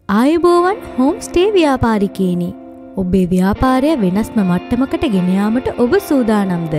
ආයුබෝවන් home stay ව්‍යාපාරිකයනි. ඔබේ ව්‍යාපාරය වෙනස්ම මට්ටමකට ගෙන යාමට ඔබ සූදානම්ද?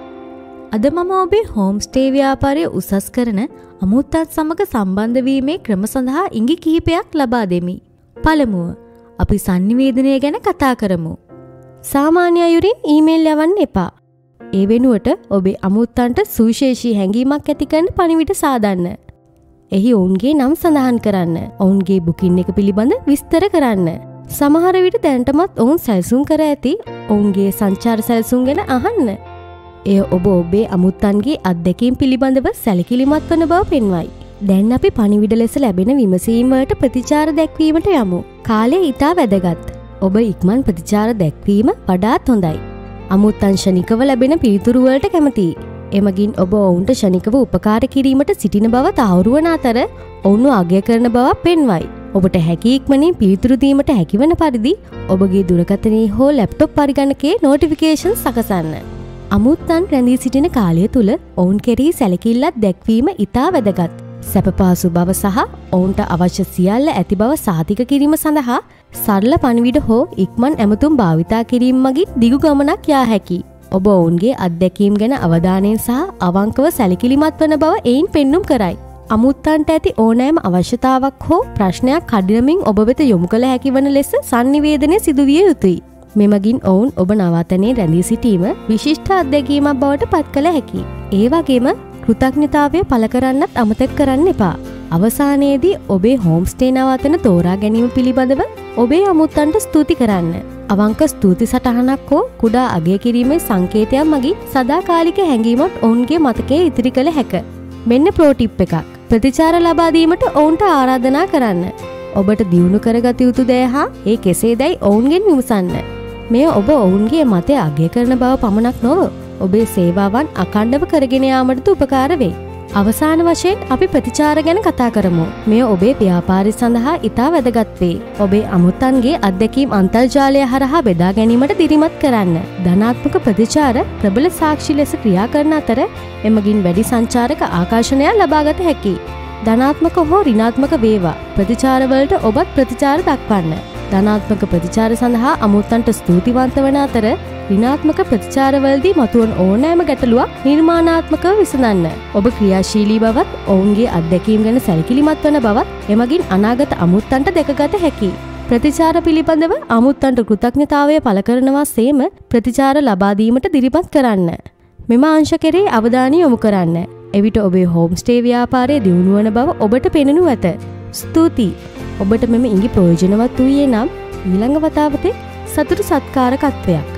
අද මම ඔබේ හෝම් ස්ටේ ව්‍යාපාරය උසස් කරන අමුත්තත් සමග සම්බන්ධ වීමේ ක්‍රම සඳහා ඉඟි කිහිපයක් ලබා දෙමි. පළමුව, අපි sannivedanaya ගැන කතා කරමු. සාමාන්‍ය අයුරින් ඊමේල් යවන්න එපා. ඒ වෙනුවට ඔබේ අමුත්තන්ට සුවිශේෂී හැඟීමක් ඇති කරන පණිවිඩ සාදන්න. එහි ඔවුන්ගේ නම් සඳහන් කරන්න. ඔවුන්ගේ බුකින් එක පිළිබඳ විස්තර කරන්න. සමහර විට දැනටමත් ඔවුන් සැලසුම් කර ඇති ඔවුන්ගේ සංචාර සැලසුම් ගැන අහන්න. එය ඔබ ඔබේ අමුත්තන්ගේ අත්දැකීම් පිළිබඳව සැලකිලිමත් වන බව පෙන්වයි. දැන් අපි පණිවිඩ ලෙස ලැබෙන විමසීම් වලට ප්‍රතිචාර දැක්වීමට යමු. කාලය ඉතා වැදගත්. ඔබ ඉක්මන් ප්‍රතිචාර දැක්වීම වඩාත් හොඳයි. අමුත්තන් ශනිකව ලැබෙන පිළිතුරු වලට කැමතියි. එමගින් ඔබ ඔවුන්ට ශනිකව උපකාර කිරීමට සිටින බව තහවුරු වන අතර ඔවුන්ව අගය කරන බව පෙන්වයි. ඔබට හැකි ඉක්මනින් පිළිතුරු දීමට හැකිවන පරිදි ඔබගේ දුරකථනයේ හෝ ලැප්ටොප් පරිගණකයේ නොටිෆිකේෂන් සකසන්න. අමුත්තන් රැඳී සිටින කාලය තුල ඔවුන් කෙරෙහි සැලකිල්ලක් දැක්වීම ඉතා වැදගත්. සැපපහසු බව සහ ඔවුන්ට අවශ්‍ය සියල්ල ඇති බව සාතික කිරීම සඳහා සරල පණිවිඩ හෝ ඉක්මන් ඇමතුම් භාවිතා කිරීම මගින් දිගු ගමනක් යා හැකියි. ඔබ ඔවුන්ගේ අත්දැකීම් ගැන අවධානයෙන් සහ අවංකව සැලකිලිමත් වන බව එයින් පෙන්눔 කරයි. අමුත්තන්ට ඇති ඕනෑම අවශ්‍යතාවක් හෝ ප්‍රශ්නයක් කඩිනමින් ඔබ වෙත යොමු කළ හැකි වන ලෙස sannivedanaya සිදු විය යුතුයි. මෙමගින් ඔවුන් ඔබ නවතනේ රැඳී සිටීම විශිෂ්ට අත්දැකීමක් බවට පත් කළ හැකියි. ඒ වගේම කෘතඥතාවය පළ කරන්නත් අමතක කරන්න එපා. අවසානයේදී ඔබේ හෝම් ස්ටේ නවතන තෝරා ගැනීම පිළිබඳව ඔබේ අමුත්තන්ට ස්තුති කරන්න. අවංක ස්තුති සටහනක් හෝ කුඩා අගය කිරීමේ සංකේතයක් මගින් සදාකාලික හැඟීමක් ඔවුන්ගේ මතකයේ ඉතිරි කළ හැක. මෙන්න ප්‍රෝ ටිප් එකක්. ප්‍රතිචාර ලබා දීමට ඔවුන්ට ආරාධනා කරන්න. ඔබට දියුණු කරගත යුතු දේ හා ඒ කෙසේදයි ඔවුන්ගෙන් විමසන්න. මෙය ඔබ ඔවුන්ගේ මතය අගය කරන බව පමණක් නොව ඔබේ සේවාවන් අඛණ්ඩව කරගෙන යාමටද උපකාර වෙයි. අවසාන වශයෙන් අපි ප්‍රතිචාර ගැන කතා කරමු. මෙය ඔබේ ව්‍යාපාරය සඳහා ඉතා වැදගත් වේ. ඔබේ අමුත්තන්ගේ අත්දැකීම් අන්තර්ජාලය හරහා බෙදා ගැනීමට දිරිමත් කරන්න. ධනාත්මක ප්‍රතිචාර ප්‍රබල සාක්ෂි ලෙස ක්‍රියා කරන අතර එමගින් වැඩි සංචාරක ආකර්ෂණයක් ලබාගත හැකියි. ධනාත්මක හෝ ඍණාත්මක වේවා. ප්‍රතිචාරවලට ඔබත් ප්‍රතිචාර දක්වන්න. ධනාත්මක ප්‍රතිචාර සඳහා අමුත්තන්ට ස්තුතිවන්ත වන අතර ඍණාත්මක ප්‍රතිචාරවලදී මතුවන ඕනෑම ගැටලුවක් නිර්මාණාත්මකව විසඳන්න. ඔබ ක්‍රියාශීලී බවත් ඔවුන්ගේ අත්දැකීම් ගැන සැලකිලිමත් වන බවත් එමගින් අනාගත අමුත්තන්ට දැකගත හැකියි. ප්‍රතිචාර පිළිබඳව අමුත්තන්ට කෘතඥතාවය පළ කරනවා සේම ප්‍රතිචාර ලබා දීමට දිරිමත් කරන්න. මෙම අංශ කෙරෙහි අවධානය යොමු කරන්න. එවිට ඔබේ හෝම් ස්ටේ ව්‍යාපාරය දියුණු වන බව ඔබට පෙනෙනු ඇත. ස්තුතියි. ඔබට මෙම ඉඟි ප්‍රයෝජනවත් වූයේ නම් ඊළඟ වතාවතේ සතුටු සත්කාරකත්වයක්.